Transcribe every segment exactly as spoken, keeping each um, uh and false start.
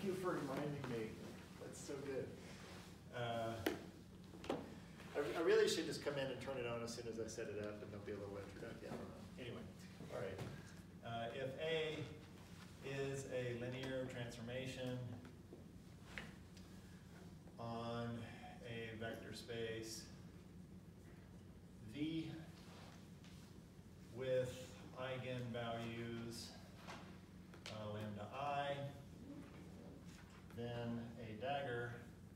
you for reminding me. That's so good. Uh, I, I really should just come in and turn it on as soon as I set it up, and there'll be a little introduction. Yeah, anyway, all right. Uh, if A is a linear transformation on a vector space V with eigenvalues uh, lambda I, then a dagger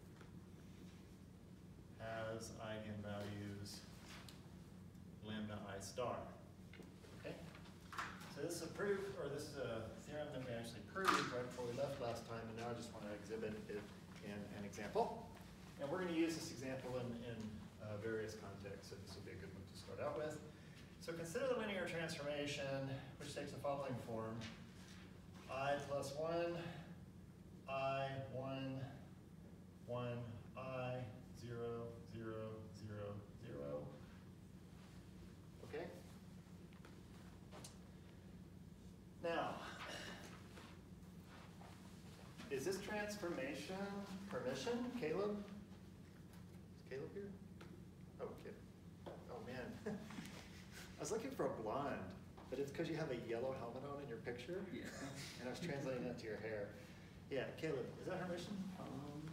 has eigenvalues lambda I star. Okay? So this is a proof, or this is a theorem that we actually proved right before we left last time, and now I just want to exhibit it in an example. And we're going to use this example in, in uh, various contexts, so this will be a good one to start out with. So consider the linear transformation, which takes the following form. I plus one, I, one, one, I, zero, zero, zero, zero. Okay? Now, is this transformation permission, Caleb? Is Caleb here? Oh, okay. Oh, man. I was looking for a blonde, but it's because you have a yellow helmet on in your picture. Yeah. And I was translating that to your hair. Yeah, Caleb, is that Hermitian? Um,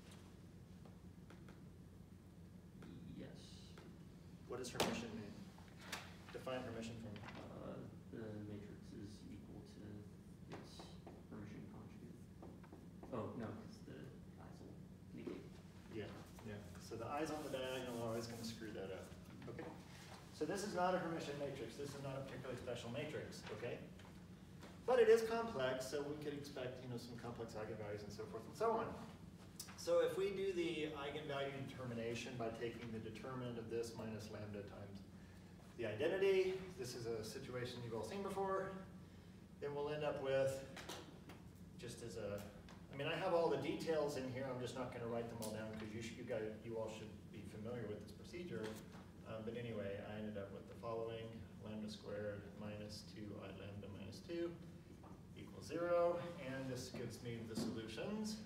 yes. What does Hermitian mean? Define Hermitian for me. Uh, the matrix is equal to its Hermitian conjugate. Oh, no, because the eyes will negate. Yeah, yeah. So the eyes on the diagonal are always going to screw that up. Okay. So this is not a Hermitian matrix. This is not a particularly special matrix, okay? But it is complex, so we could expect, you know, some complex eigenvalues and so forth and so on. So if we do the eigenvalue determination by taking the determinant of this minus lambda times the identity, this is a situation you've all seen before, then we'll end up with, just as a, I mean, I have all the details in here. I'm just not going to write them all down because you, you guys, you all should be familiar with this procedure. Um, but anyway, I ended up with the following: lambda squared minus two I lambda minus two equals zero, and this gives me the solutions.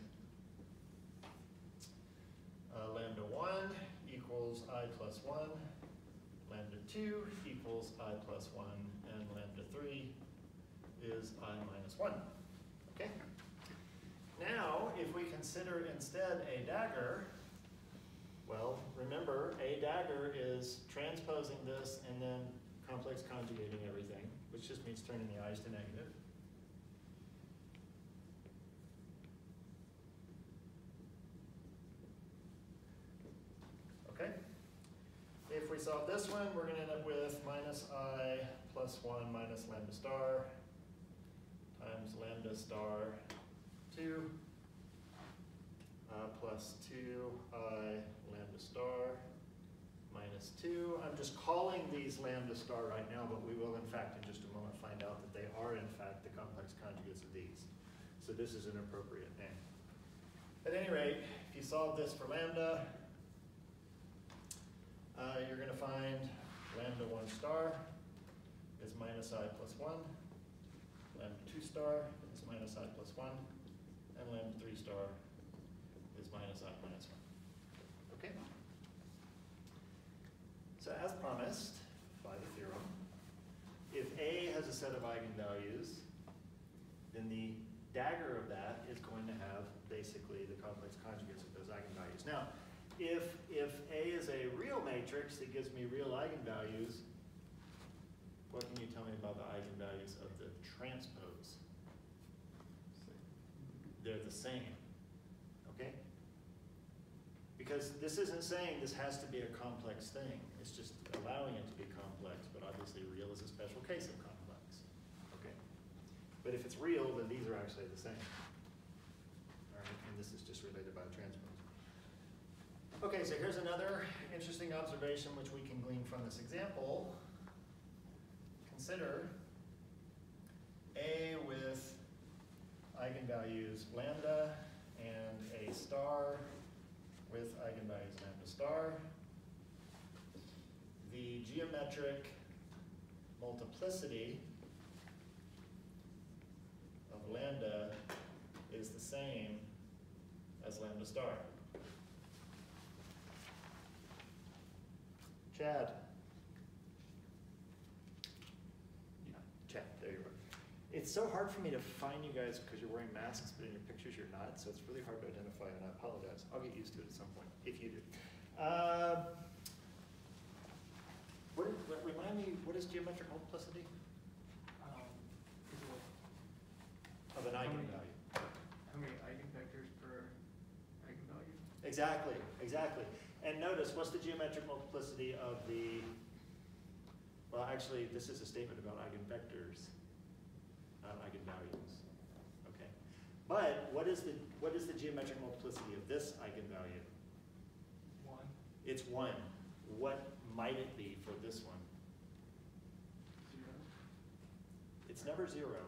Uh, lambda one equals I plus one, lambda two equals I plus one, and lambda three is I minus one. Okay? Now, if we consider instead a dagger, well, remember, a dagger is transposing this and then complex conjugating everything, which just means turning the i's to negative. Okay? If we solve this one, we're going to end up with minus I plus one minus lambda star times lambda star two uh, plus two I lambda star minus two. I'm just calling these lambda star right now, but we will in fact in just a moment find out that they are in fact the complex conjugates of these. So this is an appropriate name. At any rate, if you solve this for lambda, uh, you're going to find lambda one star is minus I plus one, lambda two star is minus I plus one, and lambda three star is minus I minus one. Okay? So as promised by the theorem, if A has a set of eigenvalues, then the dagger of that is going to have basically the complex conjugates of those eigenvalues. Now, if, if A is a real matrix that gives me real eigenvalues, what can you tell me about the eigenvalues of the transpose? They're the same, okay? Because this isn't saying this has to be a complex thing. It's just allowing it to be complex, but obviously real is a special case of complex, okay? But if it's real, then these are actually the same. All right, and this is just related by the transpose. Okay, so here's another interesting observation which we can glean from this example. Consider A with eigenvalues lambda and A star with eigenvalues lambda star. The geometric multiplicity of lambda is the same as lambda star. Chad. Yeah. Chad, there you are. It's so hard for me to find you guys because you're wearing masks, but in your pictures you're not, so it's really hard to identify, and I apologize. I'll get used to it at some point, if you do. Uh, what, is, what, remind me, what is geometric multiplicity Um, is it of an How many- eigenvalue? how many eigenvectors per eigenvalue? Exactly, exactly. And notice, what's the geometric multiplicity of the, well, actually, this is a statement about eigenvectors, not eigenvalues. Okay. But what is the what is the geometric multiplicity of this eigenvalue? One, It's one. What might it be for this one? zero. It's never zero.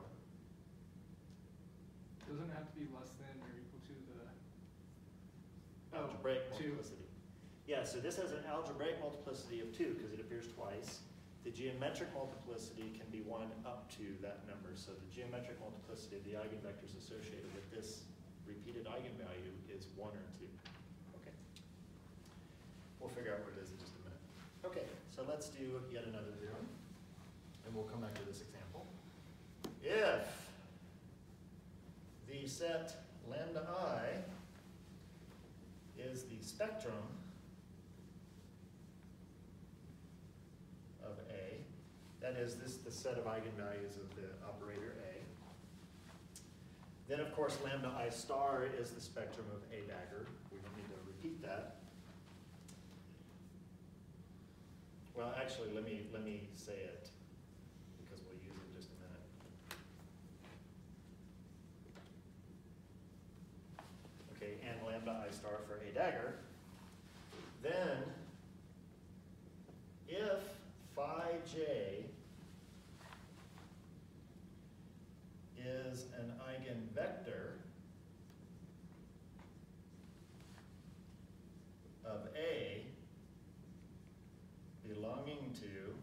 Doesn't it have to be less than or equal to the? Oh, Algebraic two. multiplicity. Yeah, so this has an algebraic multiplicity of two because it appears twice. The geometric multiplicity can be one up to that number. So the geometric multiplicity of the eigenvectors associated with this repeated eigenvalue is one or two. Okay. We'll figure out what it is in just a minute. Okay, so let's do yet another theorem, and we'll come back to this example. If the set lambda I is the spectrum of A, that is this the set of eigenvalues of the operator A, then of course lambda I star is the spectrum of A dagger. We don't need to repeat that. Well, actually, let me let me say it because we'll use it in just a minute. Okay, and lambda I star for A dagger. Then, if phi j is an eigenvector of A belonging to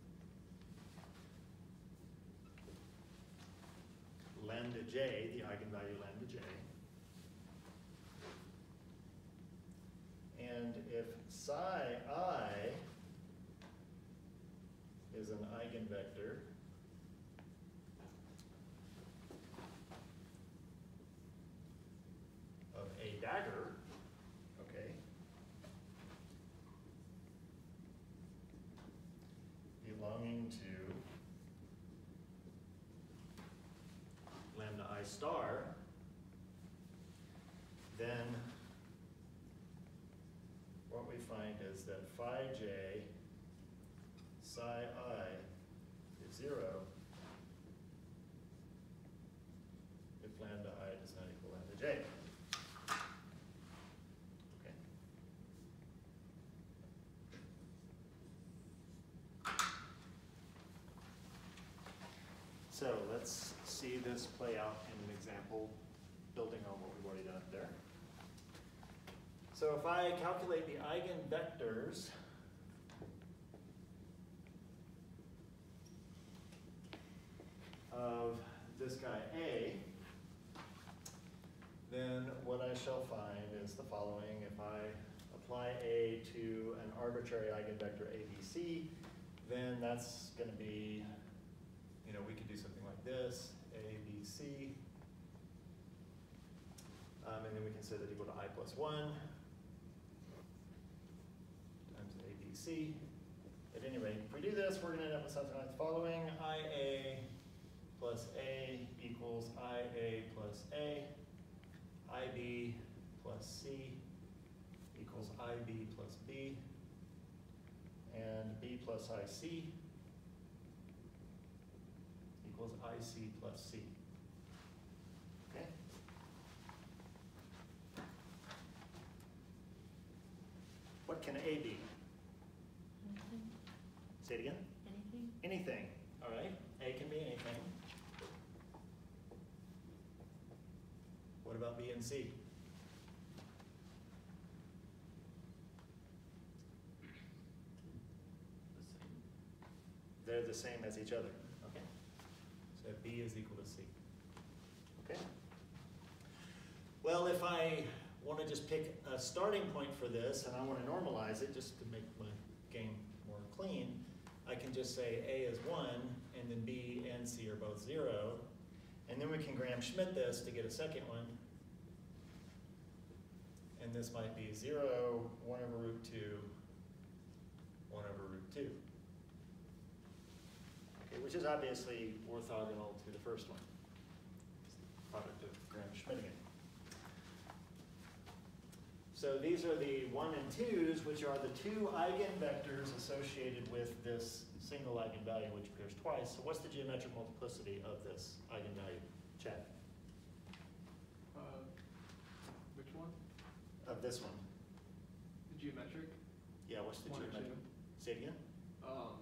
lambda j, the eigenvalue lambda j, and if psi I is an eigenvector of A dagger, okay, belonging to lambda I star, then what we find is that phi j psi I is zero if lambda I does not equal lambda j. Okay. So let's see this play out in an example, building on what we've already done up there. So if I calculate the eigenvectors of this guy A, then what I shall find is the following. If I apply A to an arbitrary eigenvector A B C, then that's going to be, you know, we could do something like this, A B C, um, and then we can say that equal to I plus one times A B C. At any rate, if we do this, we're going to end up with something like the following. I A plus A equals I A plus A. I B plus C equals I B plus B. And B plus I C equals I C plus C. Okay? What can A be? Anything? Say it again. Anything? Anything. All right. A can be anything. What about B and C? The same. They're the same as each other. Okay. So B is equal to C. Okay. Well, if I want to just pick a starting point for this and I want to normalize it just to make my game more clean, I can just say A is one and then B and C are both zero. And then we can Gram-Schmidt this to get a second one. And this might be zero, one over root two, one over root two. Okay, which is obviously orthogonal to the first one. Product of Gram-Schmitting. So these are the one and twos, which are the two eigenvectors associated with this single eigenvalue, which appears twice. So what's the geometric multiplicity of this eigenvalue? Check. Uh, which one? Of this one. The geometric? Yeah, what's the One or geometric? two? Say it again. Um,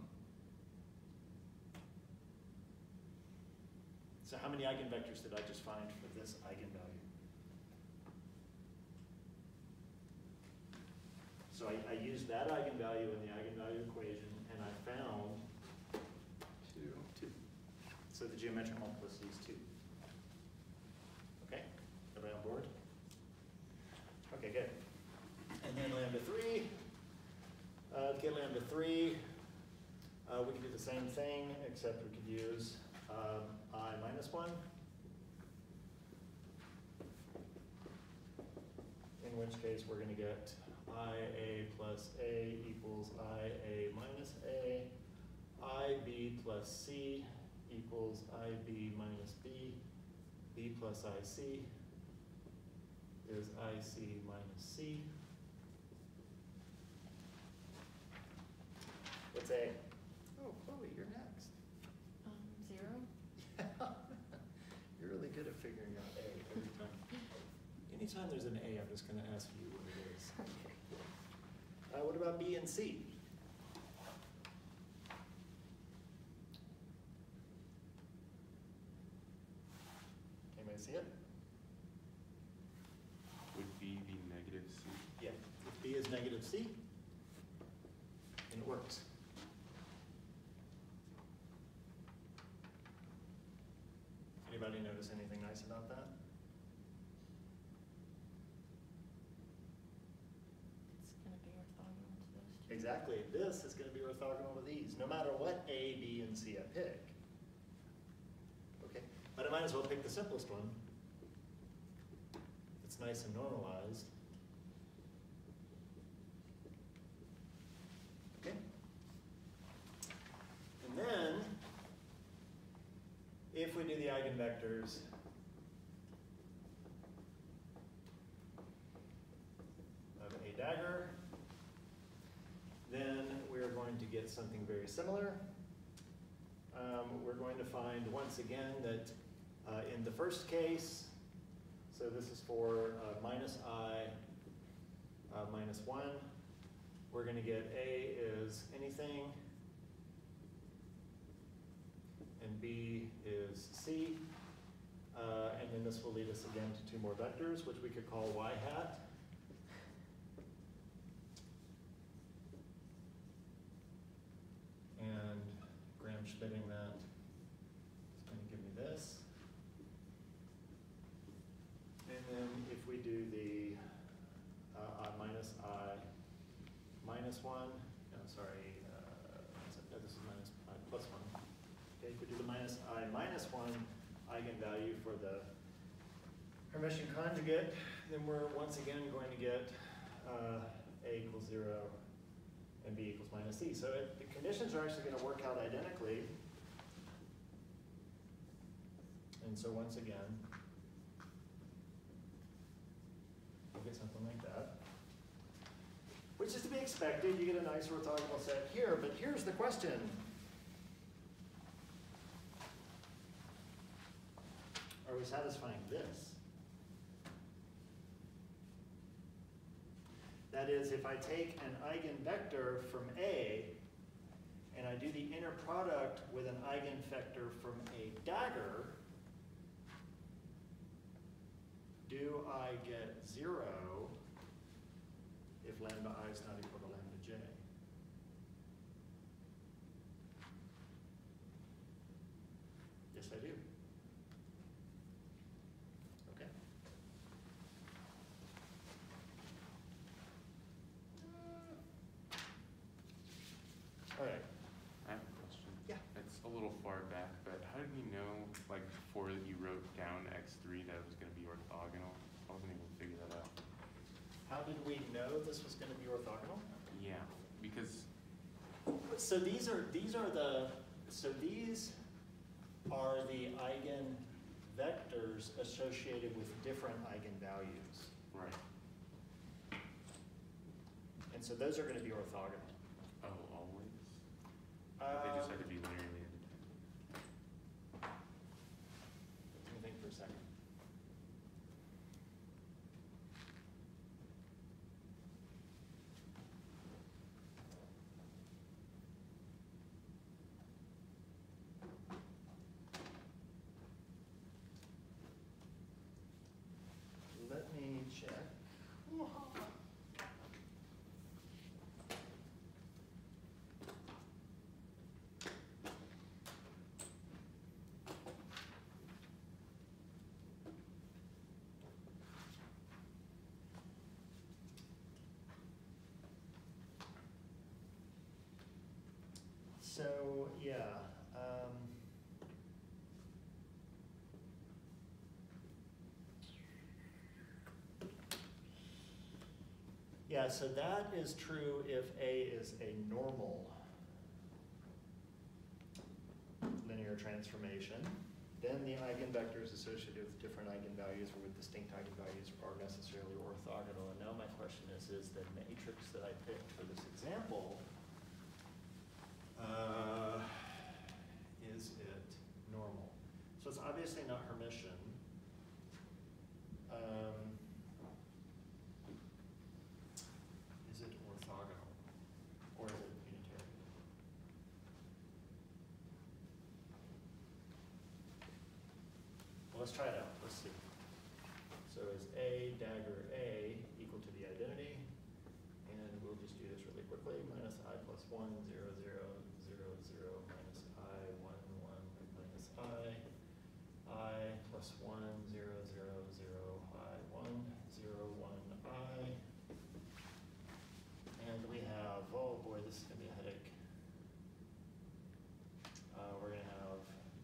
So how many eigenvectors did I just find for this eigenvalue? So I, I used that eigenvalue in the eigenvalue equation, and I found two. two. So the geometric multiplicity is two. Okay, everybody on board? Okay, good. And then lambda three. Uh, to get lambda three, uh, we can do the same thing, except we could use um, I minus one. In which case we're going to get I A plus A equals I A minus A. I B plus C equals I B minus B. B plus I C is I C minus C. What's A? Oh, Chloe, you're next. Um, zero? You're really good at figuring out A every time. Anytime there's an A, I'm just going to ask you what it is. Uh, what about B and C? Anybody see it? Would B be negative C? Yeah. If B is negative C, and it works. Anybody notice anything nice about that? It's gonna be orthogonal to those two. Exactly. This is going to be orthogonal to these, no matter what A, B, and C I pick. Okay, but I might as well pick the simplest one. It's nice and normalized. Okay. And then, if we do the eigenvectors, of a dagger, then we're going to get something very similar. Um, we're going to find once again that uh, in the first case, so this is for uh, minus I uh, minus one, we're going to get A is anything, and B is C. Uh, and then this will lead us again to two more vectors, which we could call y hat. And Gram-Schmitting that is going to give me this. And then if we do the uh, I minus I minus one, no, sorry, uh, no, this is minus I plus one. Okay, if we do the minus I minus one eigenvalue for the Hermitian conjugate, then we're once again going to get uh, A equals zero and B equals minus C. So it, the conditions are actually going to work out identically. And so once again, we'll get something like that. Which is to be expected. You get a nice orthogonal set here, but here's the question. Are we satisfying this? That is, if I take an eigenvector from A and I do the inner product with an eigenvector from a dagger, do I get zero if lambda I is not equal to lambda j? Yes, I do. Okay. How did we know this was gonna be orthogonal? Yeah, because, So these are, these are the, so these are the eigenvectors associated with different eigenvalues. right, And so those are gonna be orthogonal. oh, always? But they just have to Um, be linearly independent. Let me think for a second. Let me check. So, yeah, um. Yeah, so that is true if A is a normal linear transformation. Then the eigenvectors associated with different eigenvalues or with distinct eigenvalues are necessarily orthogonal. And now my question is, is the matrix that I picked for this example, uh, is it normal? So it's obviously not Hermitian. Um, is it orthogonal? Or is it unitary? Well, let's try it out. Let's see. So is A dagger A equal to the identity? And we'll just do this really quickly. Minus I plus one, zero, zero, zero, zero, minus I, one, one, minus I. I plus one, zero, zero, zero, I, one, zero, one, I. And we have, oh boy, this is gonna be a headache. Uh, we're gonna have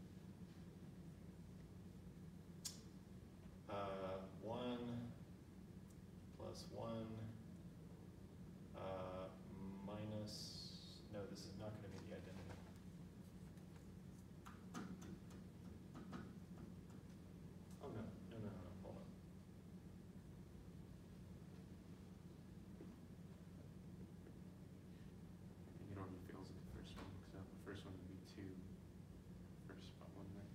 uh, one plus one uh, minus, no, this is not gonna be the identity. Oh, no, no, no, no, hold on. I think it already fails at the first one, so the first one would be two, first spot one there.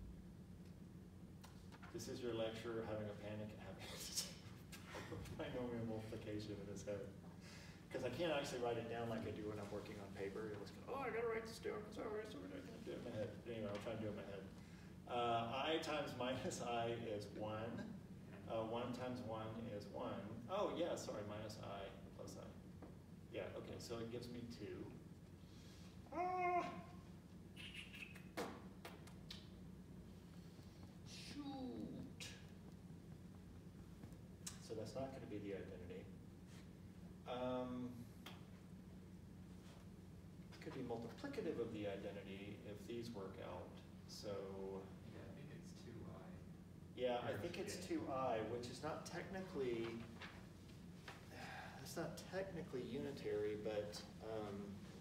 This is your lecturer having a panic and having binomial multiplication in his head. Because I can't actually write it down like I do when I'm working on paper. It was, oh, I gotta write this down. Sorry, sorry, I can't do it in my head. Anyway, I'll try to do it in my head. Uh, I times minus I is one. Uh, one times one is one. Oh, yeah, sorry, minus I plus I. Yeah, okay, so it gives me two. Ah! Shoot. So that's not gonna be the identity. Um, it could be multiplicative of the identity if these work out. So, Yeah, I think it's two I. yeah, I Here, think it's yeah. two I, which is not technically, it's not technically unitary, but um,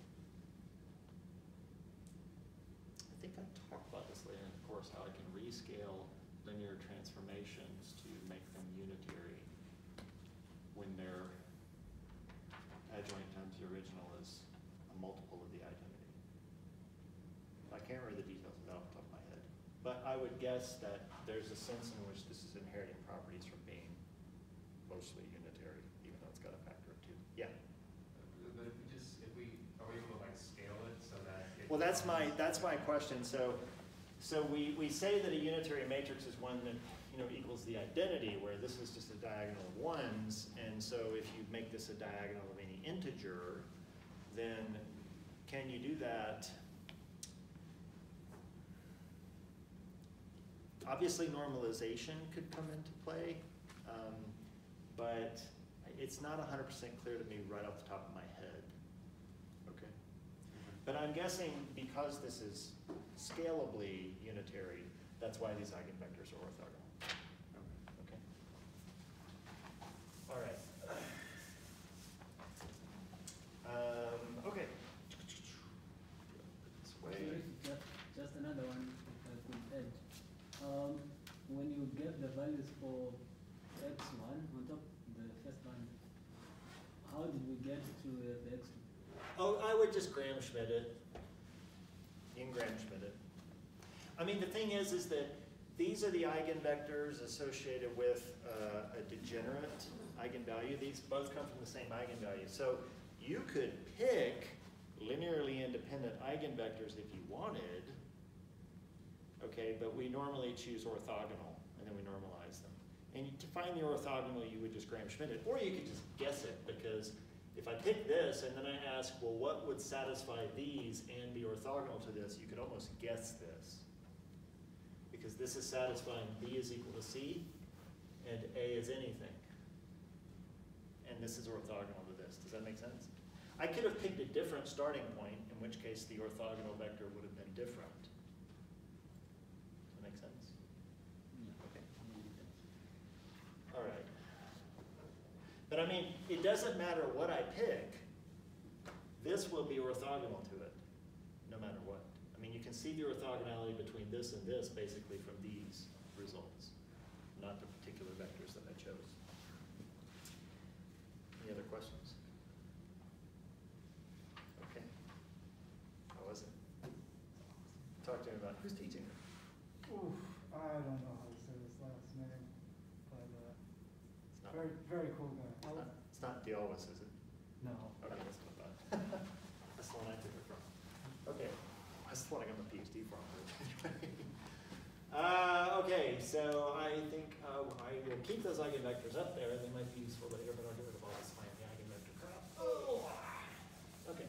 I think I talked about this later in the course, how I can rescale linear transformations to make them unitary when their adjoint times the original is a multiple of the identity. I can't remember the details of that off the top of my head. But I would guess that there's a sense in which this is inheriting properties from being mostly unitary, even though it's got a factor of two. Yeah. But if we just, if we, are we able to like scale it so that it? Well, that's my, becomes- that's my question. So, so we, we say that a unitary matrix is one that, you know, equals the identity, where this is just a diagonal of ones. And so if you make this a diagonal of any integer, then can you do that? Obviously, normalization could come into play, um, but it's not one hundred percent clear to me right off the top of my head. Okay. But I'm guessing because this is scalably unitary, that's why these eigenvectors are orthogonal. Okay. All right. get the values for x one on top the first line, how did we get to uh, the x two? Oh, I would just Gram Schmidt it. You can Gram Schmidt it. I mean, the thing is, is that these are the eigenvectors associated with uh, a degenerate eigenvalue. These both come from the same eigenvalue. So you could pick linearly independent eigenvectors if you wanted, okay, but we normally choose orthogonal, and then we normalize them. And to find the orthogonal, you would just Gram Schmidt it, or you could just guess it, because if I pick this and then I ask, well, what would satisfy these and be orthogonal to this, you could almost guess this. Because this is satisfying B is equal to C, and A is anything. And this is orthogonal to this. Does that make sense? I could have picked a different starting point, in which case the orthogonal vector would have been different. Does that make sense? Okay. All right. But I mean, it doesn't matter what I pick. This will be orthogonal to it, no matter what. I mean, you can see the orthogonality between this and this basically from these results, not the particular vectors that I chose. Any other questions? Okay. How was it? Talk to me about who's teaching it. Oof, I don't know how to say his last name, but uh, It's not, very, very cool guy. it's not, it's not Dialwis, is it? No. Okay, that's what I thought. That's the one I took it from. Okay, that's the one I got my PhD from. uh, okay, so I think uh, I will keep those eigenvectors up there. They might be useful later, but I'll get rid of all this fancy eigenvector crap. Oh. Okay.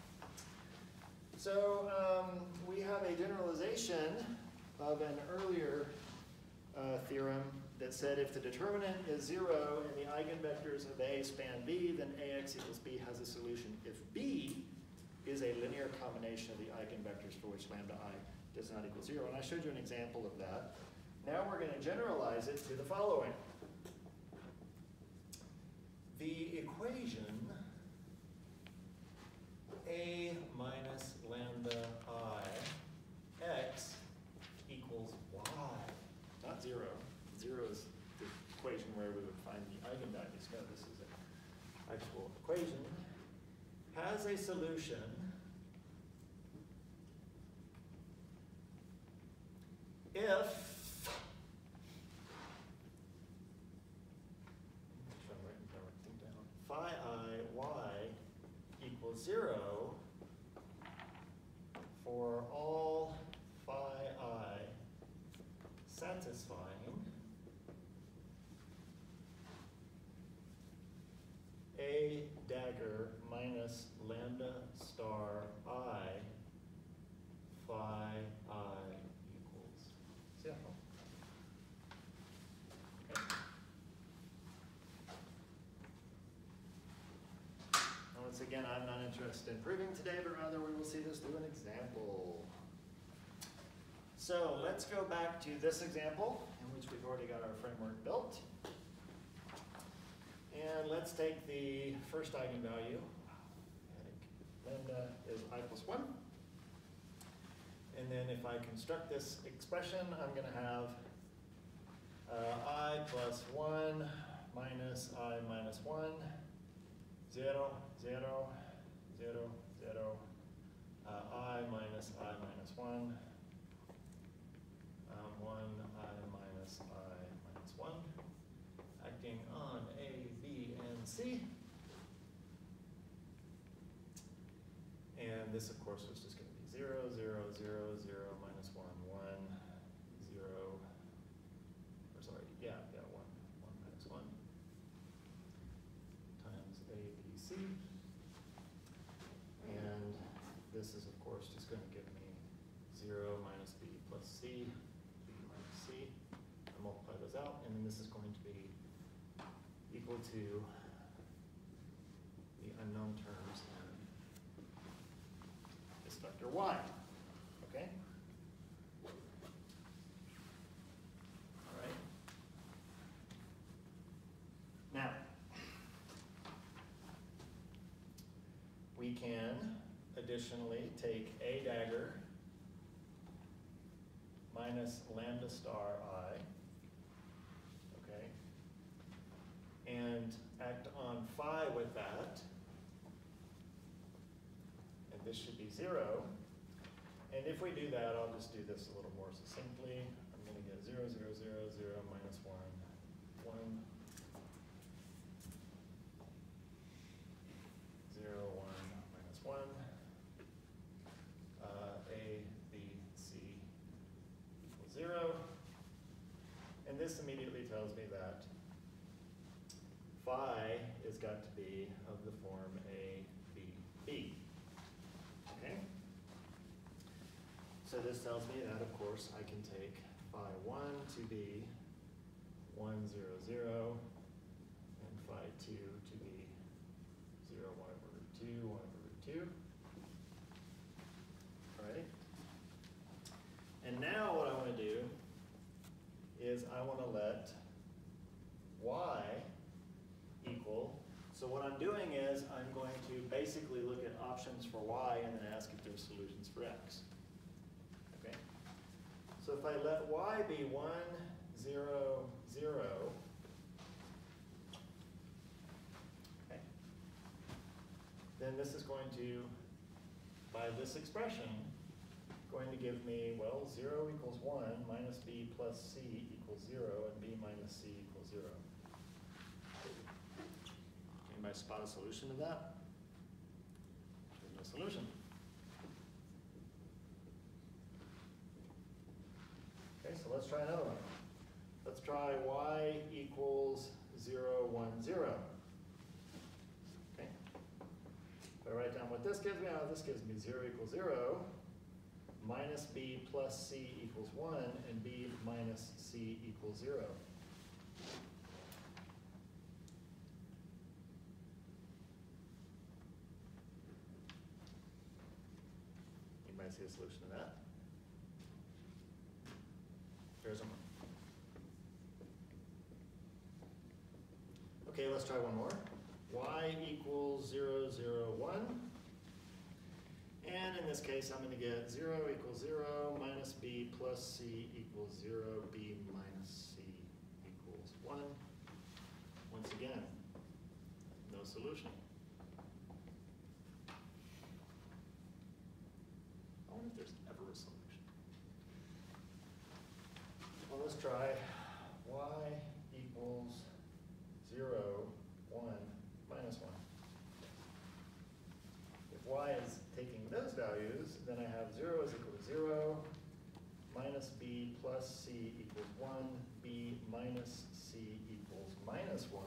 So um, we have a generalization of an earlier uh, theorem that said if the determinant is zero and the eigenvectors of A span B, then A x equals B has a solution if B is a linear combination of the eigenvectors for which lambda I does not equal zero. And I showed you an example of that. Now we're going to generalize it to the following. The equation A minus lambda I x equals Y, not zero. Zero is the equation where we would find the eigenvalues. No, this is an actual equation. Has a solution if, I'm writing everything down, phi I y equals zero for all phi I satisfying A dagger minus lambda star I phi I equals zero. Okay. Now once again, I'm not interested in proving today, but rather we will see this through an example. So let's go back to this example in which we've already got our framework built. And let's take the first eigenvalue. Lambda is I plus one. And then if I construct this expression, I'm going to have uh, I plus one minus I minus one, zero, zero, zero, zero, uh, I minus I minus one, um, one I minus I minus one, acting on A, B, and C. And this, of course, was just going to be zero, zero, zero, zero, minus one, one, zero, or sorry, yeah, yeah, one, one minus one, times A, B, C. And this is, of course, just going to give me zero minus B plus C, B minus C. I multiply those out, and then this is going to be equal to the unknown terms in this vector y. Okay? All right. Now, we can additionally take A dagger minus lambda star I phi with that. And this should be zero. And if we do that, I'll just do this a little more succinctly. I'm going to get zero, zero, zero, zero, minus one, one, zero, one, minus one. Uh, A, B, C equals zero. And this immediately tells me that phi has got to be of the form A, B, B. Okay? So this tells me that, of course, I can take phi one to be one, zero, zero, and phi two to be zero, one over root two, one over root two. All right? And now what I want to do is I want to let y equal, so what I'm doing is I'm going to basically look at options for y and then ask if there's solutions for x. Okay? So if I let y be one, zero, zero, okay, then this is going to, by this expression, going to give me, well, zero equals one, minus b plus c equals zero, and b minus c equals zero. Anybody spot a solution to that? There's no solution. Okay, so let's try another one. Let's try y equals zero, one, zero. Okay. If I write down what this gives me, oh, this gives me zero equals zero, minus b plus c equals one, and b minus c equals zero. Anybody see a solution to that? There's one. Okay, let's try one more. Y equals zero, zero, one. And in this case, I'm going to get zero equals zero, minus b plus c equals zero, b minus c equals one. Once again, no solution. I wonder if there's ever a solution. Well, let's try y equals zero, one, minus one. If y is taking those values, then I have zero is equal to zero, minus b plus c equals one, b minus c equals minus one.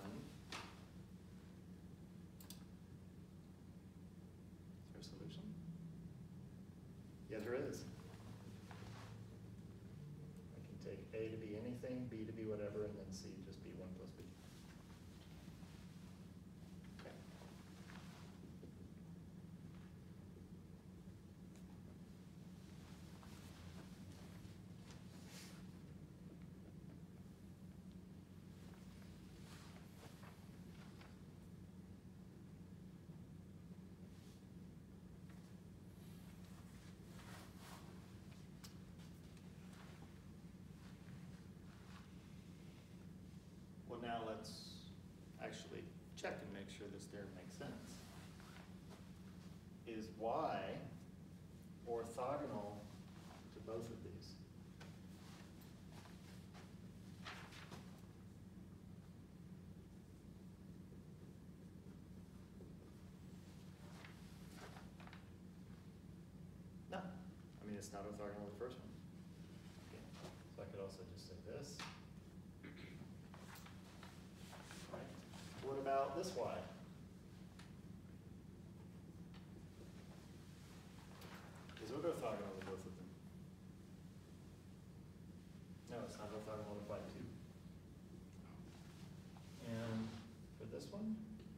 Is there a solution? Yeah, there is. I can take a to be anything, b to be whatever, and then c just be one plus b. Okay. Well, now let's actually check and make sure this theorem makes sense. Is y orthogonal to both of these? No. I mean, it's not orthogonal to the first one. Okay. So I could also just say this. Right. What about this y? Is it orthogonal to both of them? No, it's not orthogonal to phi two. And for this one?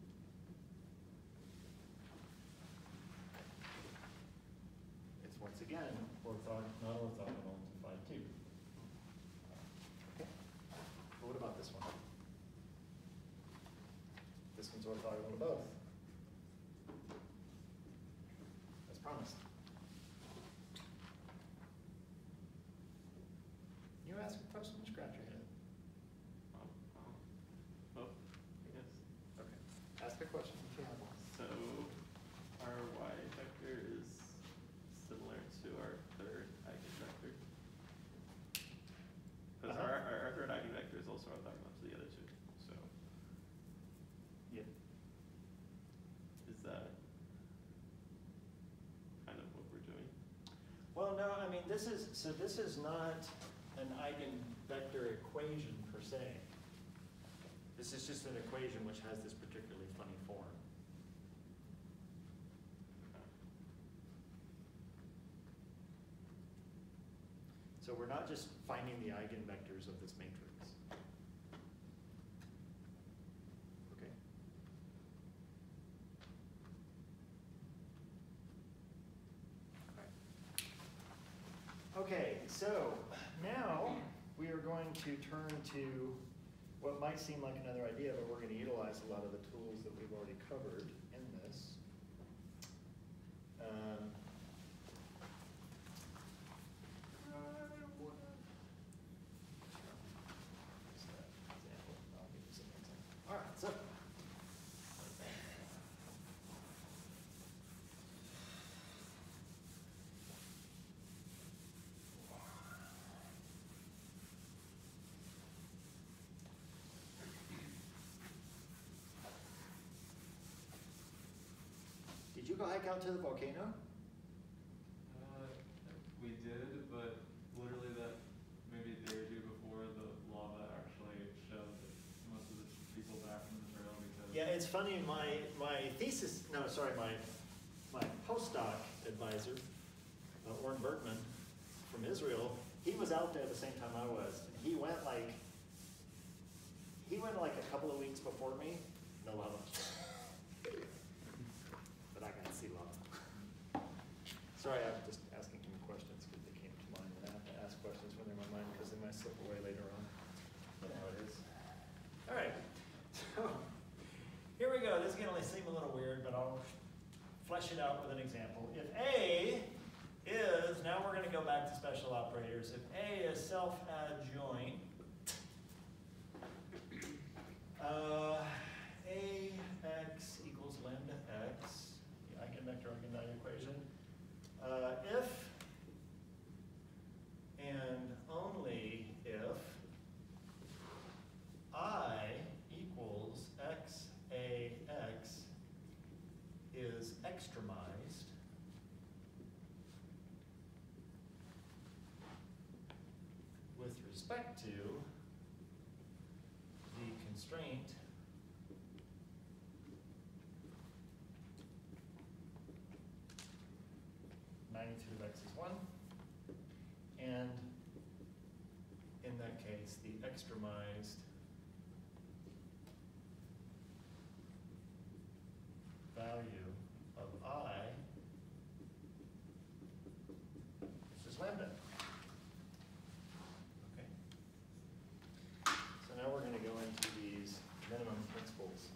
It's once again orthog not orthogonal to phi two. Okay. But what about this one? This one's orthogonal to both. As promised. You ask a question, scratch your head. Oh, oh, oh, yes. Okay. Ask a this is, so this is not an eigenvector equation per se. This is just an equation which has this particularly funny form. So we're not just finding the eigenvectors of this matrix. Okay. Okay, so now we are going to turn to what might seem like another idea, but we're going to utilize a lot of the tools that we've already covered in this. Um, All right, so did you go hike out to the volcano? Uh, we did, but literally that maybe a day or two before the lava actually shoved most of the people back from the trail because. Yeah, it's funny, my, my thesis, no, sorry, my, my postdoc advisor, uh, Orrin Bergman from Israel, he was out there the same time I was. And he went like, he went like a couple of weeks before me, no lava. But I got to see lava. Sorry, I'm just asking him questions because they came to mind, and I have to ask questions when they're in my mind because they might slip away later on. You know how it is. All right, so here we go. This is going to seem a little weird, but I'll flesh it out with an example. If A is, now we're going to go back to special operators. If A is self-adjoint, uh, A x equals lambda x, the eigenvector eigenvalue equation. Uh, if and only if I equals x A x is extremized, with respect to the constraint magnitude of x is one, and in that case, the extremized value of I is just lambda. Okay. So now we're going to go into these minimum principles.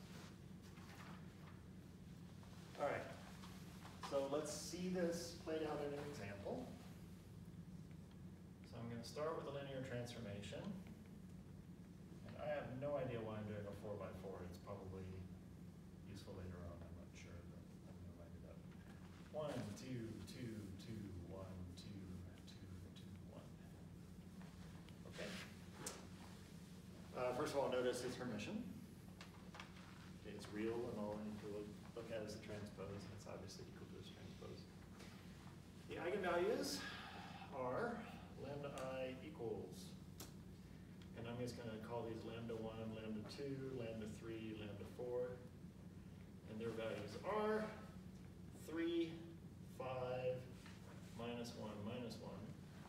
All right. So let's see this played out in an example. So I'm going to start with a linear transformation. And I have no idea why I'm doing a four by four. It's probably useful later on. I'm not sure, but I'm going to write it up. One, two, two, two, one, two, two, two, one. Okay. Uh, first of all, notice its Hermitian. Okay, it's real, and all I need to look, look at is the transpose. And it's obviously equal to its transpose. The eigenvalues are lambda I equals, and I'm just going to call these lambda one, lambda two, lambda three, lambda four, and their values are three, five, minus one, minus one.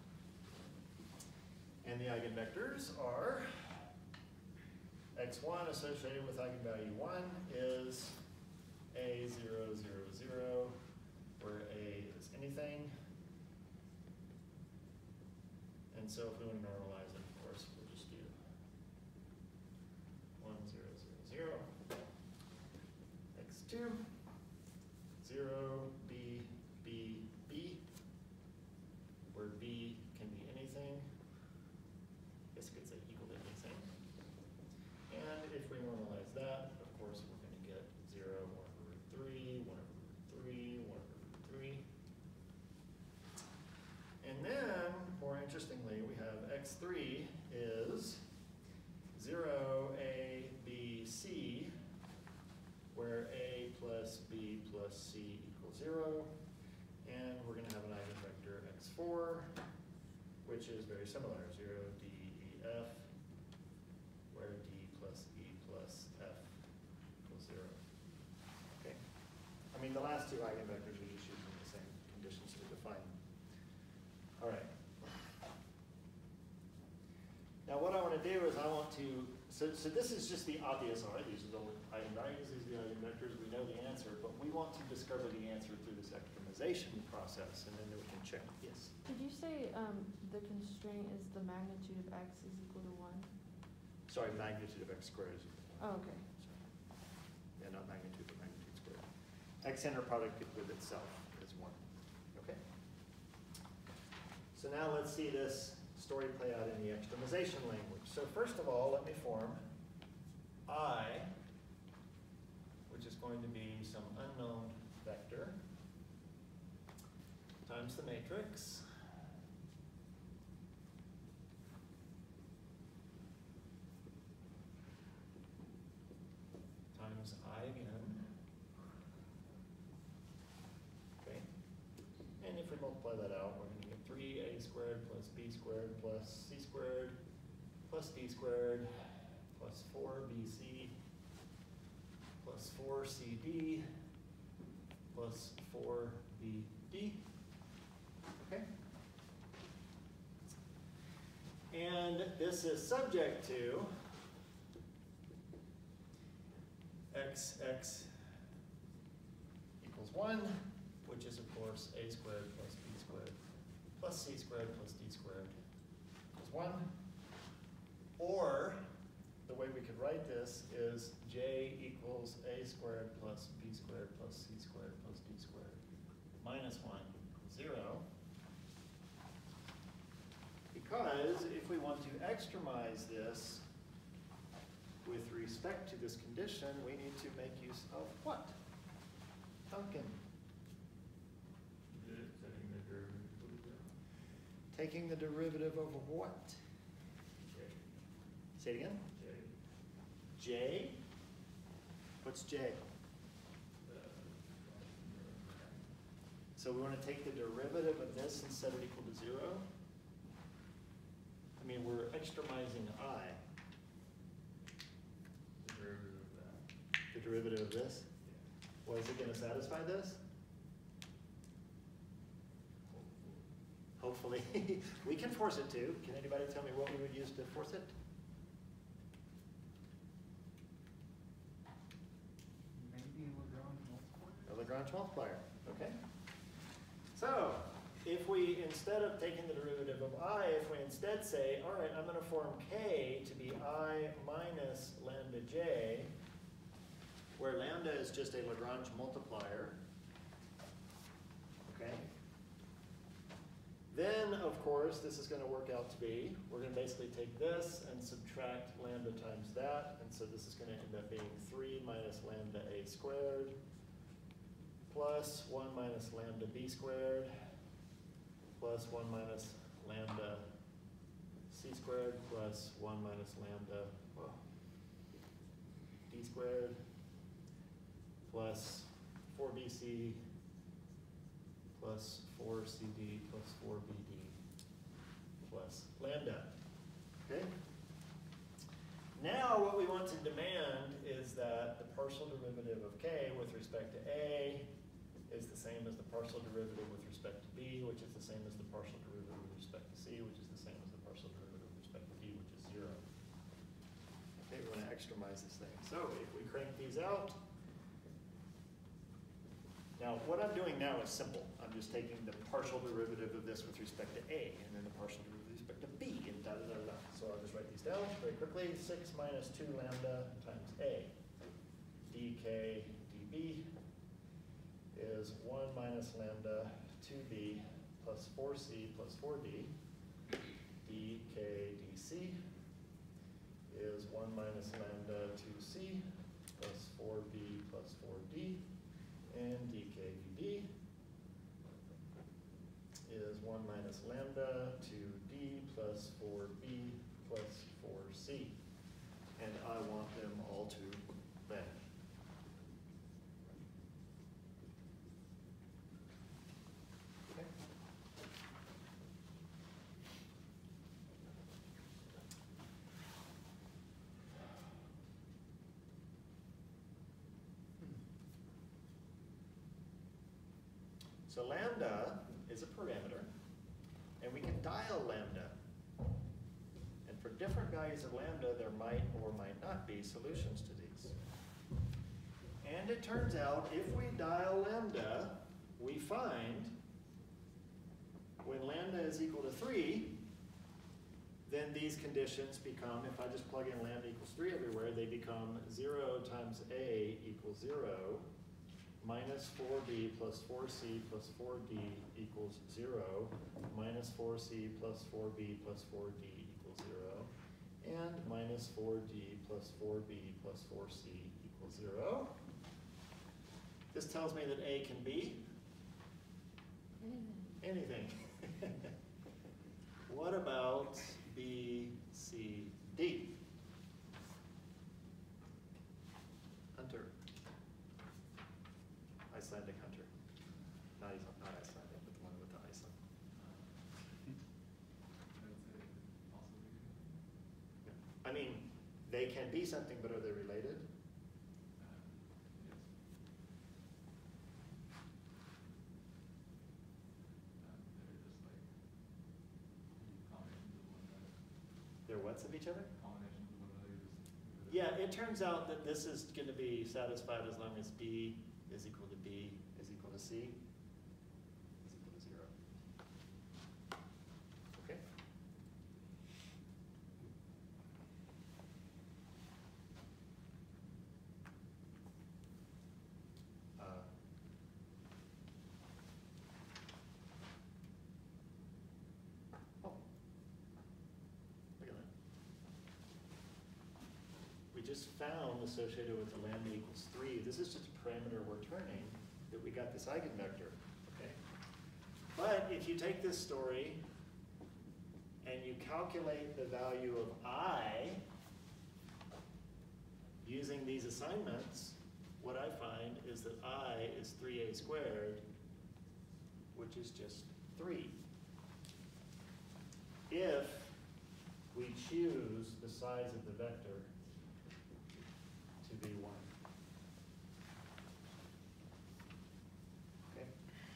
And the eigenvectors are x one associated with eigenvalue one is a zero, zero, zero, where a is anything. And so if we want to normalize it, of course, we'll just do one, zero, zero, zero. x two, zero, b, b, b, where b can be anything. I guess we could say equal to anything. And if we normalize that, of course, we're going to get zero, one over root three, one over root three, one over root three. And then, more interestingly, we have x three is zero, a, b, c, where a plus b plus c equals zero. And we're going to have an eigenvector x four similar, zero, D, E, F, where D plus E plus F equals zero. Okay. I mean, the last two eigenvectors are just using the same conditions to define them. All right. Now what I want to do is I want to, so, so this is just the obvious, all right, these are the eigenvalues, these are the eigenvectors, we know the answer, but we want to discover the answer through this extremization process, and then we can check. Yes? Did you say um, the constraint is the magnitude of x is equal to one? Sorry, magnitude of x squared is equal to one. Oh, okay. Sorry. Yeah, not magnitude, but magnitude squared. X inner product with itself is one. Okay? So now let's see this story play out in the extremization language. So first of all, let me form I, which is going to be some unknown vector, times the matrix. Times I again. Okay. And if we multiply that out, we're going to get three a squared plus b squared plus c squared plus d squared plus four b c plus four c d plus four b d. Okay? And this is subject to x, x equals one, which is of course a squared plus b squared plus c squared plus d squared equals one. Or the way we could write this is j equals a squared plus b squared plus c squared plus d squared minus one equals zero. Because if we want to extremize this with respect to this condition, we need to make use of what? Duncan. Taking the derivative of what? J. Say it again. J. J? What's J? So we want to take the derivative of this and set it equal to zero? I mean, we're extremizing I. The derivative of that. The derivative of this? Well, is it going to satisfy this? Hopefully. We can force it to. Can anybody tell me what we would use to force it? Maybe Lagrange multiplier? A Lagrange multiplier. Okay. So, if we, instead of taking the derivative of I, if we instead say, all right, I'm going to form K to be I minus lambda J, where lambda is just a Lagrange multiplier, okay? Then, of course, this is going to work out to be, we're going to basically take this and subtract lambda times that, and so this is going to end up being three minus lambda A squared plus one minus lambda B squared plus one minus lambda C squared plus one minus lambda well, D squared plus four B C plus four C D plus four B D plus lambda. Okay? Now what we want to demand is that the partial derivative of K with respect to A is the same as the partial derivative with respect to B, which is the same as the partial derivative with respect to C, which is the same as the partial derivative with respect to D, which is zero. Okay, we want to extremize this thing. So if we crank these out, now what I'm doing now is simple. I'm just taking the partial derivative of this with respect to A, and then the partial derivative with respect to B, and da da da da. So I'll just write these down very quickly. six minus two lambda times A. dk dB is one minus lambda two B plus four C plus four D. dk dC is one minus lambda two C plus four B plus four D. And dk dB is one minus lambda two D plus four B plus four C. And I want them all to vanish. Okay. dial lambda. And for different values of lambda, there might or might not be solutions to these. And it turns out if we dial lambda, we find when lambda is equal to three, then these conditions become, if I just plug in lambda equals three everywhere, they become zero times A equals zero, minus four B plus four C plus four D equals zero, minus four C plus four B plus four D equals zero, and minus four D plus four B plus four C equals zero. This tells me that A can be anything. What about B, C, D? Hunter. Icelandic hunter. Not, not Icelandic, but the one with the Iceland. I'd say also be, Yeah. I mean, they can be something, but are they related? uh, yes. Um, they're just like combinations of one another. They're what's of each other? Combinations of one another. Just Yeah, it turns out that this is going to be satisfied as long as B is equal to B is equal to C is equal to zero. Okay? Uh, oh, look at that. We just found associated with the lambda equals three, this is just a parameter we're turning, that we got this eigenvector, okay? But if you take this story and you calculate the value of I using these assignments, what I find is that I is three A squared, which is just three. If we choose the size of the vector to be one. Okay?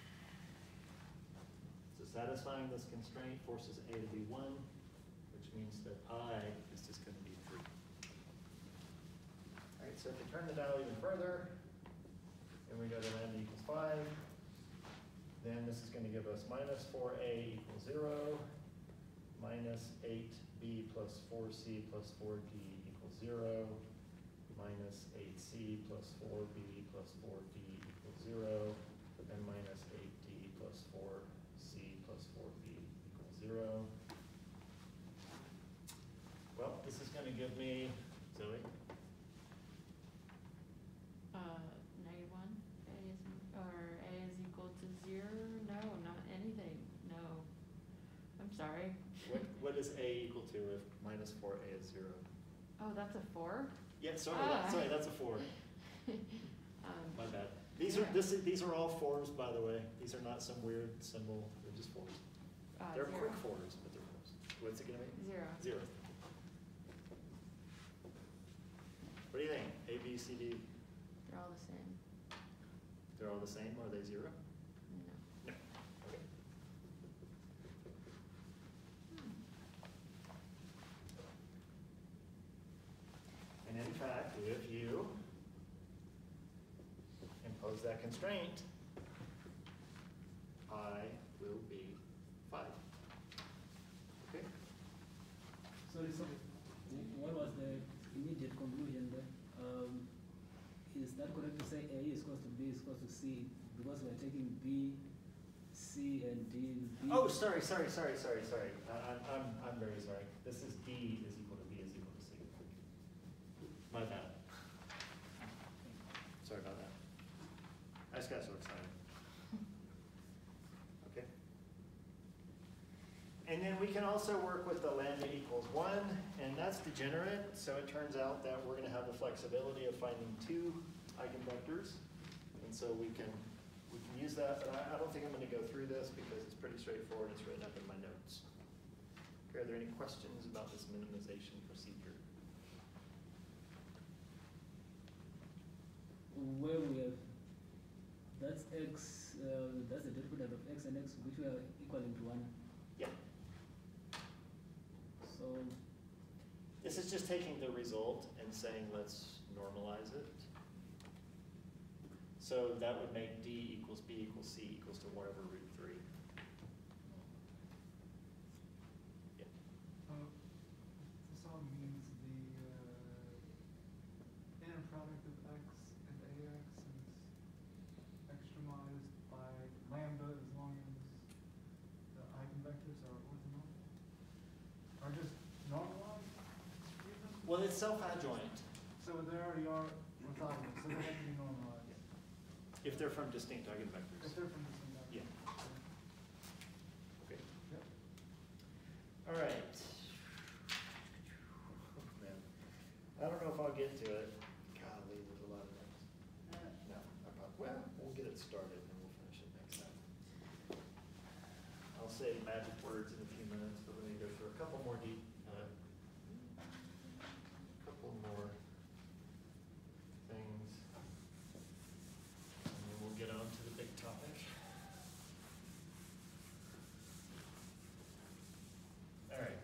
So satisfying this constraint forces A to be one, which means that I is just going to be three. All right, so if we turn the dial even further, and we go to lambda equals five, then this is going to give us minus four A equals zero, minus eight B plus four C plus four D equals zero, minus eight C plus four B plus four D equals zero, and minus eight D plus four C plus four B equals zero. Well, this is going to give me, Zoe, Uh, negative one, A is, or A is equal to zero, no, not anything, no. I'm sorry. what, what is A equal to if minus four A is zero? Oh, that's a four? Yeah, sorry, Ah. that, sorry, that's a four. Um, My bad. These are this is, these are all fours, by the way. These are not some weird symbol. They're just fours. uh, They're zero. quick fours, but they're fours. What's it gonna be? Zero. Zero. What do you think? A, B, C, D. They're all the same. They're all the same. Are they zero? No. No. Okay. And in fact, if you impose that constraint, I will be five. Okay? Sorry, sorry. What was the immediate conclusion there? Um, is that correct to say A is equals to B is equals to C because we're taking B, C, and D? B. Oh, sorry, sorry, sorry, sorry, sorry. I, I'm, I'm, I'm very sorry. This is D is equal to B is equal to C. My bad. Sorry about that. I just got so excited. Okay. And then we can also work with the lambda equals one, and that's degenerate. So it turns out that we're going to have the flexibility of finding two eigenvectors, and so we can we can use that. But I, I don't think I'm going to go through this because it's pretty straightforward. It's written up in my notes. Okay, are there any questions about this minimization procedure? Where we have, that's X, uh, that's the derivative of X and X, which we are equaling to one. Yeah. This is just taking the result and saying, let's normalize it. So that would make D equals B equals C equals to one over root three. Yeah. Uh, this all means the uh, inner product of x and ax is extremized by lambda as long as the eigenvectors are orthonormal? Or just normalized even? Well, it's self-adjoint So they already are orthogonal, so they have to be normalized. if they're from distinct eigenvectors. If they're from the same Yeah. eigenvector. Okay. Yep. All right. Oh, man. I don't know if I'll get to it. Golly, there's a lot of things. Eh, No, I probably, well, we'll get it started and we'll finish it next time. I'll say magic words in a few minutes, but let me go through a couple more deep, uh, couple more things. And then we'll get on to the big topic. All right.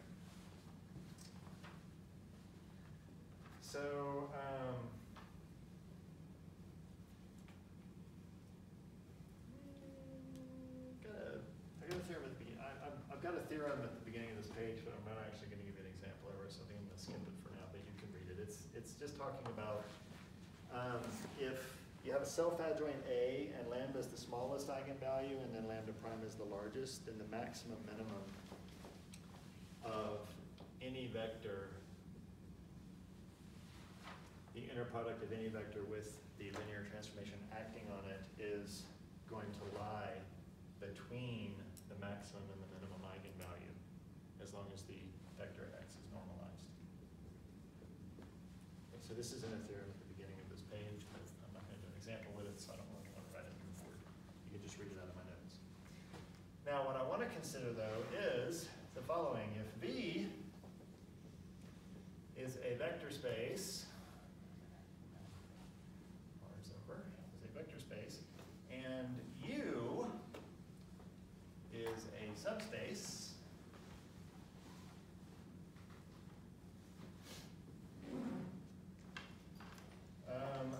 So, um, got a, I got a theorem at the beginning. I, I've, I've got a theorem at the beginning of this page, but I'm not actually going to give you an example of it, so I think I'm going to skip it for now, but you can read it. It's, it's just talking about um, if you have a self-adjoint A and lambda is the smallest eigenvalue and then lambda prime is the largest, then the maximum minimum of any vector, the inner product of any vector with the linear transformation acting on it is going to lie between the maximum and the minimum eigenvalue, as long as the vector x is normalized. Okay, so this is in a theorem at the beginning of this page, but I'm not going to do an example with it, so I don't really want to write it in forward. You can just read it out of my notes. Now, what I want to consider, though, is the following. If V is a vector space, R's over, is a vector space, and U is a subspace, um,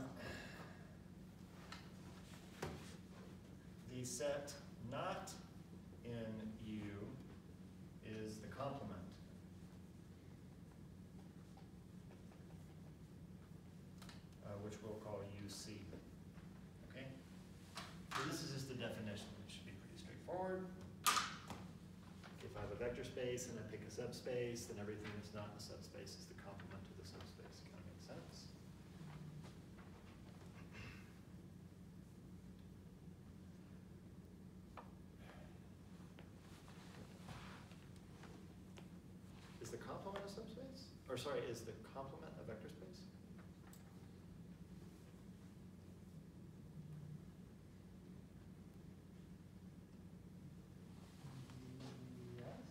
the set not in U is the complement. Uh, which we'll call U C. Okay? So this is just the definition, which should be pretty straightforward. If I have a vector space and I pick a subspace, then everything that's not in the subspace is the complement to the subspace. Kind of makes sense. Is the complement a subspace? Or sorry, is the complement a vector space? Yes.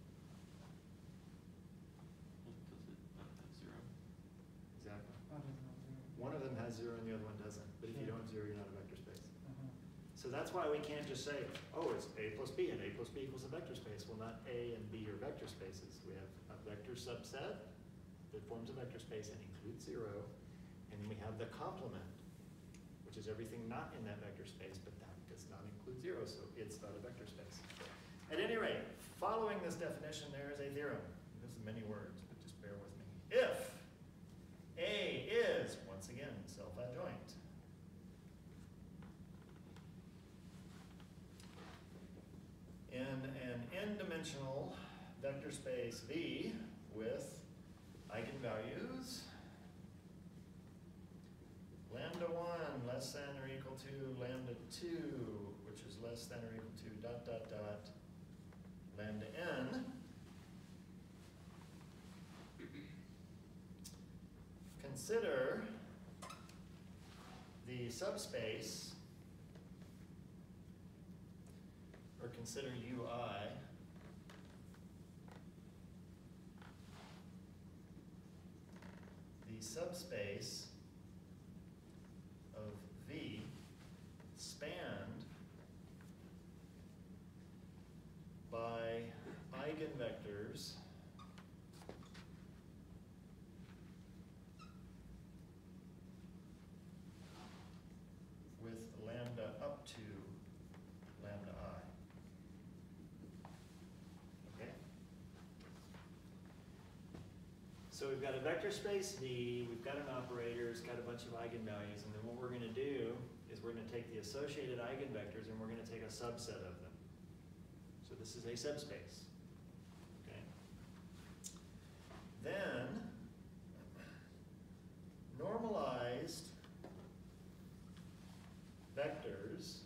Does it not have zero? Exactly. Oh, doesn't have zero. One of them has zero and the other one doesn't. But if you Yeah. don't have zero, you're not a vector space. Uh-huh. So that's why we can't just say, oh, it's A plus B, and A plus B equals a vector space. Well, not A and B are vector spaces. We have a vector subset that forms a vector space and includes zero, and then we have the complement, which is everything not in that vector space, but that does not include zero, so it's not a vector space. At any rate, following this definition, there is a theorem. This is many words, but just bear with me. If A is, once again, self-adjoint, in an n-dimensional vector space V with eigenvalues lambda one less than or equal to lambda two, which is less than or equal to dot dot dot lambda n, consider the subspace, or consider U I the subspace of V spanned by eigenvectors so we've got a vector space V, we've got an operator, it's got a bunch of eigenvalues, and then what we're gonna do is we're gonna take the associated eigenvectors and we're gonna take a subset of them. So this is a subspace, okay? Then, normalized vectors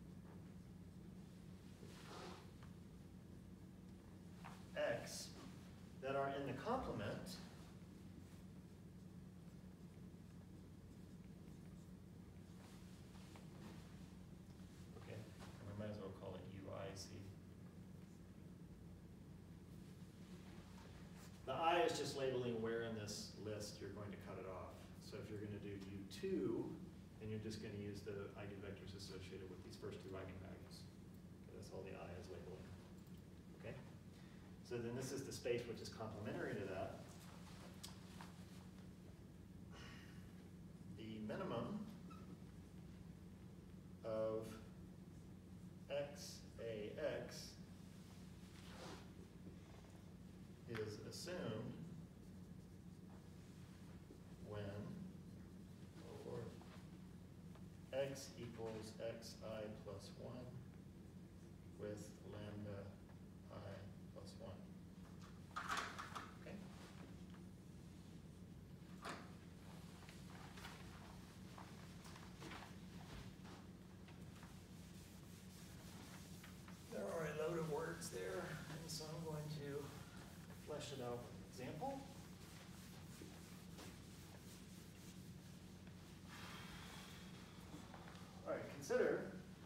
X that are in the complement okay, and we might as well call it U I C. The I is just labeling where in this list you're going to cut it off. So if you're going to do U two, then you're just going to use the eigenvectors associated with these first two eigenvalues. Okay, that's all the I is labeling. Okay? So then this is the space which is complementary to that. The minimum of X A X is assumed when or X equals Xi plus one with lambda I plus one. Okay. There are a load of words there, and so I'm going to flesh it out with an example. All right, consider,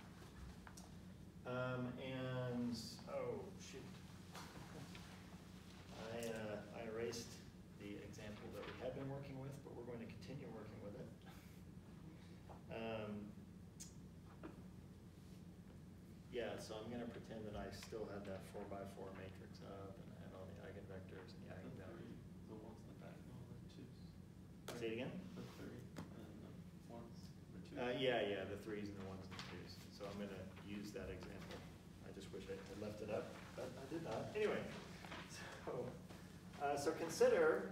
um, and, oh, shoot. I, uh, I erased the example that we had been working with, but we're going to continue working with it. Um, yeah, so I'm gonna pretend that I still had that four by four matrix up, and I had all the eigenvectors and the The three, eigenvalues. the ones in the back, no, the twos. Say it again? The three, and the ones, the twos. Uh, yeah, yeah, the threes and the ones and the twos. So I'm gonna use that example. I just wish I had left it up, but I did not. Anyway, so, uh, so consider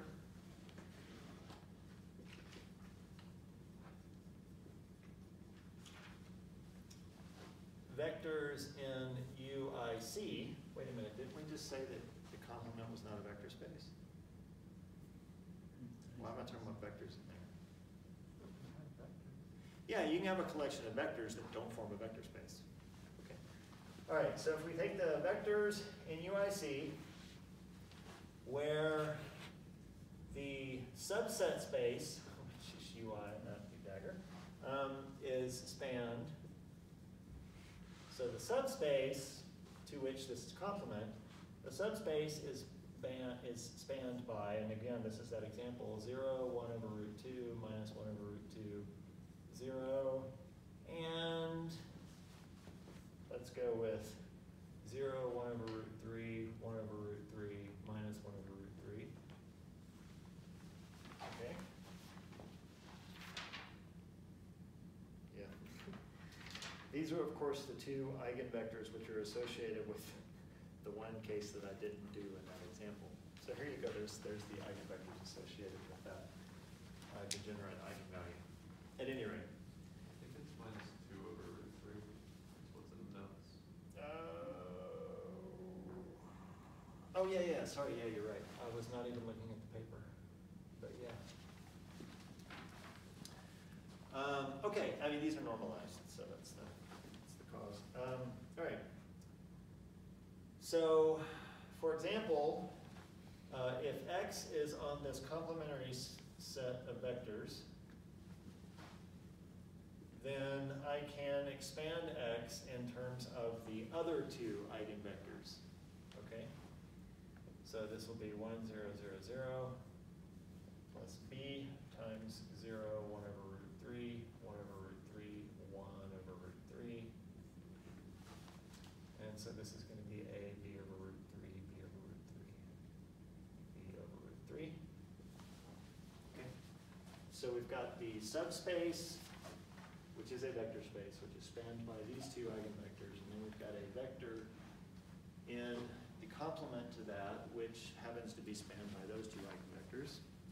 vectors in U I C. Wait a minute, didn't we just say that the complement was not a vector space? Why am I talking about vectors in there? Yeah, you can have a collection of vectors that don't form a vector space. Okay. All right, so if we take the vectors in U I C, where the subset space, which is U I, not Big Dagger, um, is spanned. So the subspace to which this is complement, the subspace is span, is spanned by, and again, this is that example, zero, one over root two, minus one over root two, zero, and let's go with zero, one over root three, one over root three, minus one over root three. Okay? Yeah. These are, of course, the two eigenvectors which are associated with the one case that I didn't do in that example. So here you go, there's, there's the eigenvectors associated with that uh, degenerate eigenvalue. At any rate. I think it's minus two over root three. That's what's in the notes. Uh, oh, yeah, yeah, sorry, yeah, you're right. I was not even looking at the paper, but yeah. Um, okay, I mean, these are normalized, so that's the, that's the cause. Um, all right. So, for example, uh, if X is on this complementary s set of vectors, then I can expand X in terms of the other two eigenvectors, okay? So this will be one, zero, zero, zero, plus B times zero, one over root three, one over root three, one over root three. And so this is going to be A, B over root three, B over root three, B over root three. Okay. So we've got the subspace, which is a vector space, which is spanned by these two eigenvectors, and then we've got a vector in the complement to that, which happens to be spanned by those two eigenvectors.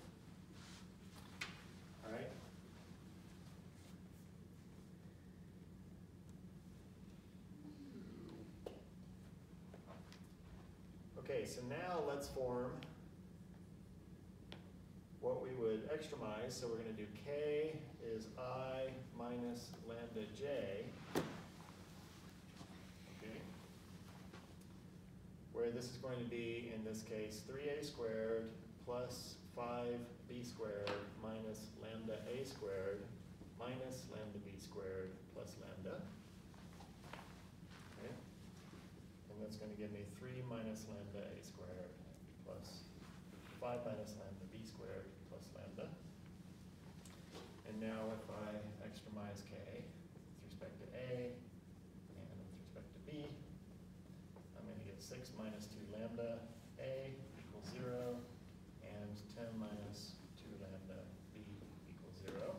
Okay, so now let's form what we would extremize. So we're going to do k is I minus lambda j. Okay. Where this is going to be, in this case, three a squared plus five b squared minus lambda a squared minus lambda b squared plus lambda. Okay. And that's going to give me three minus lambda a squared plus five minus lambda b squared plus lambda. And now if I extremize k with respect to a and with respect to b, I'm going to get six minus two lambda a equals zero and ten minus two lambda b equals zero.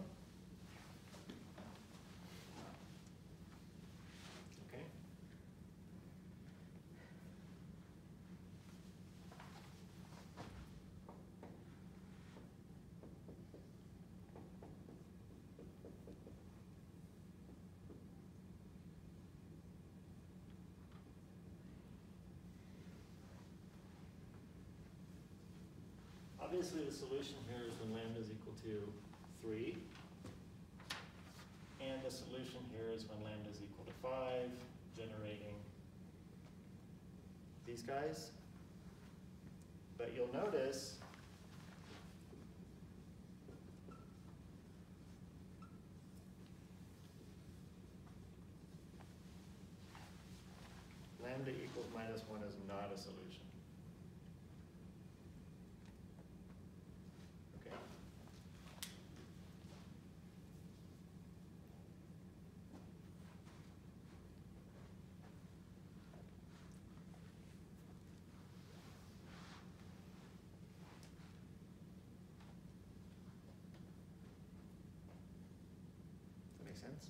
Okay. Obviously, the solution here is when lambda is equal to three. And the solution here is when lambda is equal to five, generating these guys. But you'll notice lambda equals minus one is not a solution. Okay. Does that make sense?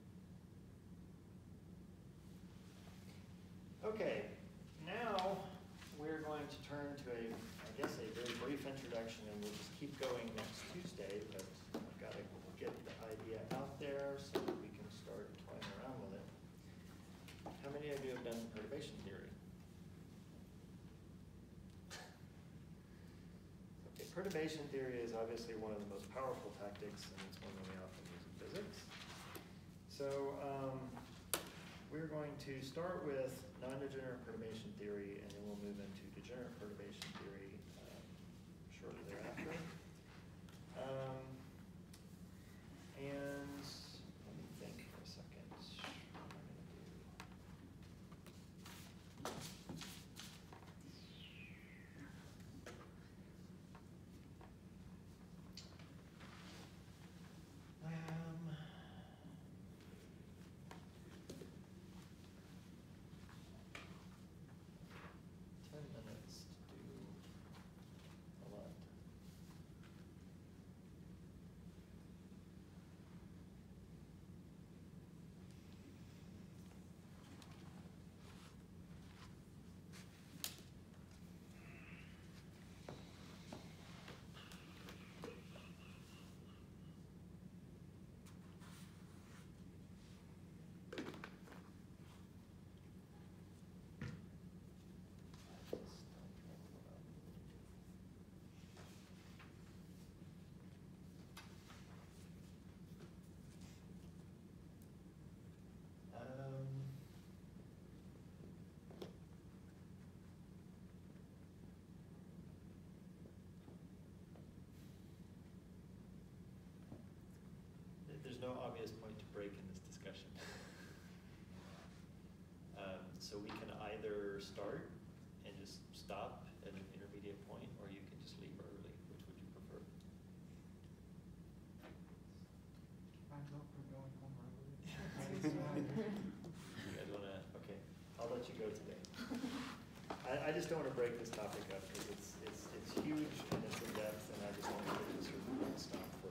Okay, now we're going to turn to a, I guess, a very brief introduction, and we'll just keep going next Tuesday, but I've got to get the idea out there so that we can start toying around with it. How many of you have done perturbation theory? Okay, perturbation theory is obviously one of the most powerful tactics, and it's one that we often use in physics. So, um, we're going to start with non-degenerate perturbation theory, and then we'll move into degenerate perturbation theory um, shortly thereafter. Um, and let me think for a second what I'm going to do. Um, ten minutes to do a lot. Um, th- There's no obvious point to break in this discussion. Um, so we can either start and just stop at an intermediate point, or you can just leave early. Which would you prefer? I'm up for going home early. You guys wanna, okay, I'll let you go today. I, I just don't wanna break this topic up, because it's, it's, it's huge and it's in depth, and I just wanna get this sort of stop